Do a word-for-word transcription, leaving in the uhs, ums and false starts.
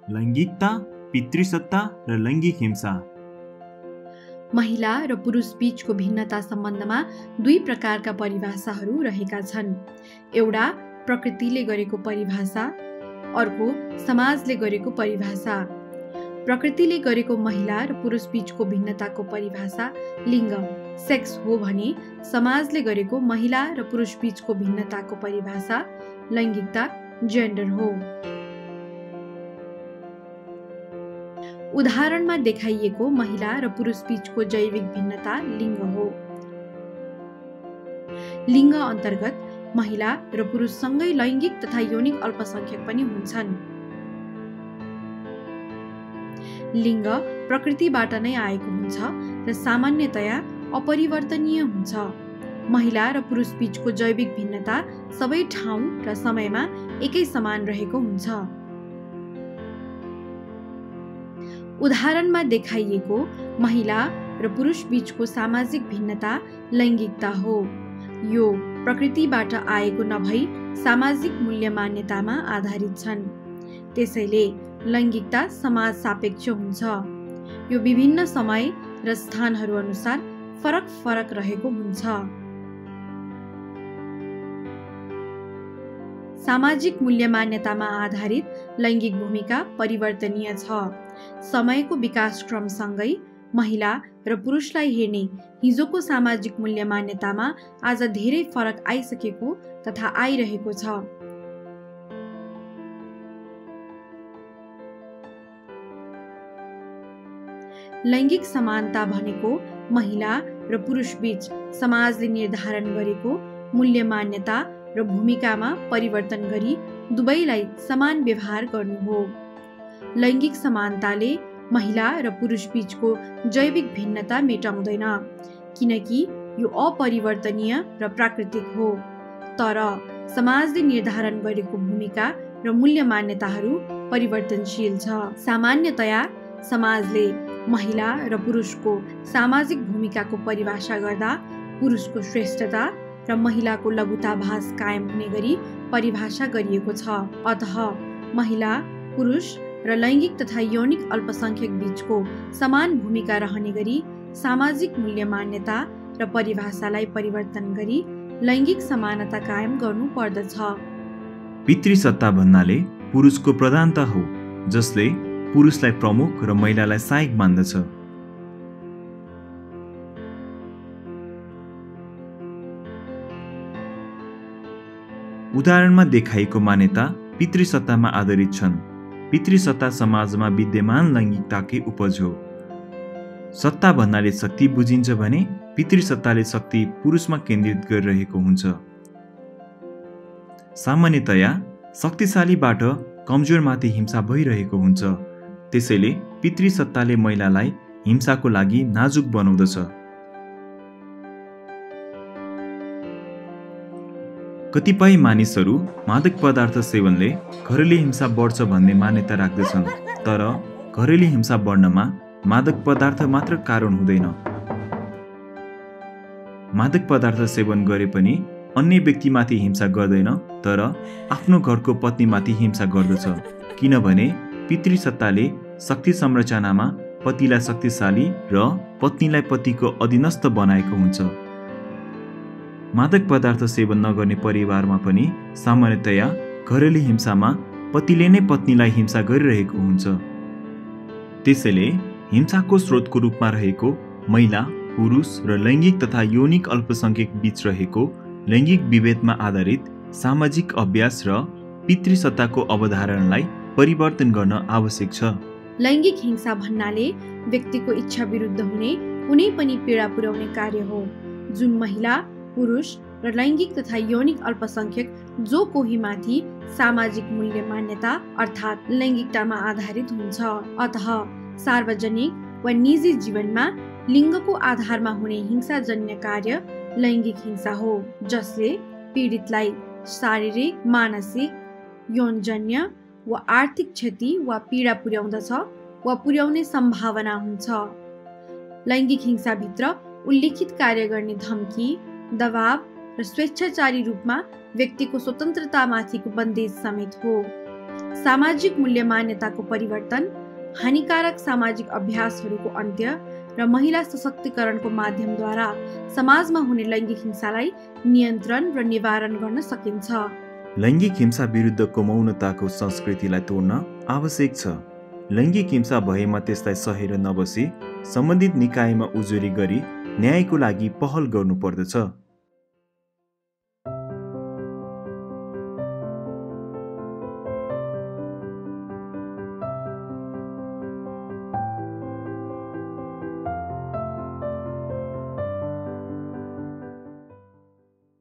लैङ्गिकता, पितृसत्ता र लैङ्गिक हिंसा। महिला र पुरुष बीचको भिन्नता सम्बन्धमा दुई प्रकारका परिभाषाहरू रहेका छन्। एउटा प्रकृतिले गरेको परिभाषा, अर्को समाजले गरेको परिभाषा। प्रकृतिले गरेको महिला र पुरुष बीचको भिन्नताको परिभाषा लिङ्ग, सेक्स हो भने समाजले गरेको महिला र पुरुष बीचको भिन्नताको परिभाषा लैङ्गिकता, जेन्डर हो। उदाहरणमा देखाइएको महिला र पुरुष बीचको जैविक भिन्नता लिङ्ग हो। लिङ्ग अन्तर्गत महिला र पुरुषसँगै लैङ्गिक तथा यौनिक अल्पसंख्यक पनि हुन्छन्। लिङ्ग प्रकृतिबाट नै आएको हुन्छ र सामान्यतया अपरिवर्तनीय हुन्छ। महिला र पुरुष बीचको जैविक भिन्नता सबै ठाउँ र समयमा एकै समान रहेको हुन्छ। उदाहरणमा देखाइएको महिला र पुरुष बीचको सामाजिक भिन्नता लैङ्गिकता हो। यो प्रकृतिबाट आएको नभई सामाजिक मूल्य मान्यतामा आधारित छन्। त्यसैले लैङ्गिकता समाज सापेक्ष हुन्छ। यो विभिन्न समय र स्थानहरू अनुसार फरक फरक रहेको हुन्छ। सामाजिक मूल्य मान्यतामा आधारित लैङ्गिक भूमिका परिवर्तनीय छ। समयको विकास क्रमसँगै महिला र पुरुषलाई हेर्ने हिजोको सामाजिक मूल्य मान्यतामा आज धेरै फरक आइसकेको तथा आइरहेको छ। लैङ्गिक समानता भनेको महिला र पुरुष बीच समाजले निर्धारण गरेको मूल्य मान्यता र भूमिकामा परिवर्तन गरी दुवैलाई समान व्यवहार गर्नु हो। लैङ्गिक समानताले महिला र पुरुष बीचको जैविक भिन्नता मेटाउँदैन, किनकि यो अपरिवर्तनीय र प्राकृतिक हो। तर समाजले निर्धारण गरेको भूमिका र मूल्य मान्यताहरू परिवर्तनशील छ। सामान्यतया समाजले महिला र पुरुषको सामाजिक भूमिकाको परिभाषा गर्दा पुरुषको श्रेष्ठता र महिलाको लघुताभास कायम हुने गरी परिभाषा गरिएको छ। अतः महिला, पुरुष र लैङ्गिक तथा यौनिक अल्पसंख्यक बीचको समान भूमिका रहने गरी सामाजिक मूल्य मान्यता र परिभाषालाई परिवर्तन गरी लैङ्गिक समानता कायम गर्नु पर्दछ। पितृसत्ता भन्नाले पुरुषको प्रधानता हो, जसले पुरुषलाई प्रमुख र महिलालाई सहायक मान्दछ। उदाहरणमा देखाइएको मान्यता पितृसत्तामा आधारित छन्। पितृसत्ता समाजमा विद्यमान लैङ्गिकताकै उपज हो। सत्ता भन्नाले शक्ति बुझिन्छ भने पितृसत्ताले शक्ति पुरुषमा केन्द्रित गरिरहेको हुन्छ। सामान्यतया शक्तिशालीबाट कमजोरमाथि हिंसा भइरहेको हुन्छ। त्यसैले पितृसत्ताले महिलालाई हिंसाको लागि नाजुक बनाउँदछ। कतिपय मानिसहरू मादक पदार्थ सेवनले घरेलु हिंसा बढ्छ भन्ने मान्यता राख्दछन्, तर घरेलु हिंसा बढ्नमा मादक पदार्थ मात्र कारण हुँदैन। मादक पदार्थ सेवन गरे पनि अन्य व्यक्तिमाथि हिंसा गर्दैन, तर आफ्नो घरको पत्नीमाथि हिंसा गर्दछ, किनभने पितृसत्ताले शक्ति संरचनामा पतिलाई शक्तिशाली र पत्नीलाई पतिको अधीनस्थ बनाएको हुन्छ। मादक पदार्थ सेवन नगर्ने परिवारमा पनि सामान्यतया घरेलु हिंसामा पतिले नै पत्नीलाई हिंसा गरिरहेको हुन्छ। त्यसैले हिंसाको स्रोतको रूपमा रहेको महिला, पुरुष र लैङ्गिक तथा यौनिक अल्पसंख्यक बीच रहेको लैङ्गिक विभेदमा आधारित सामाजिक अभ्यास र पितृसत्ताको अवधारणालाई परिवर्तन गर्न आवश्यक छ। लैङ्गिक हिंसा भन्नाले व्यक्तिको इच्छा विरुद्ध हुने कुनै पनि पीडा पुर्याउने कार्य हो, जुन महिला, पुरुष र लैङ्गिक तथा यौनिक अल्पसंख्यक जो कोही माथि सामाजिक मूल्य मान्यता अर्थात् लैङ्गिकतामा आधारित हुन्छ। अतः सार्वजनिक वा निजी जीवनमा लिङ्गको आधारमा हुने हिंसाजन्य कार्य लैङ्गिक हिंसा हो, जसले पीडितलाई शारीरिक, मानसिक, यौनजन्य वा आर्थिक क्षति वा पीडा पुर्याउँदछ वा पुर्याउने सम्भावना हुन्छ। लैङ्गिक हिंसाभित्र उल्लेखित कार्य गर्ने धम्की, दबाव र स्वेच्छाचारी रूपमा व्यक्तिको स्वतन्त्रतामाथिको बन्देज समेत हो। सामाजिक मूल्य मान्यताको परिवर्तन, हानिकारक सामाजिक अभ्यासहरूको अन्त्य र महिला सशक्तिकरणको माध्यमद्वारा समाजमा हुने लैङ्गिक हिंसालाई नियन्त्रण र निवारण गर्न सकिन्छ। लैङ्गिक हिंसा विरुद्धको मौनताको संस्कृतिलाई तोड्न आवश्यक छ। लैङ्गिक हिंसा भएमा त्यसलाई सहेर नबसी सम्बन्धित निकायमा उजुरी गरी न्यायको लागि पहल गर्नुपर्दछ।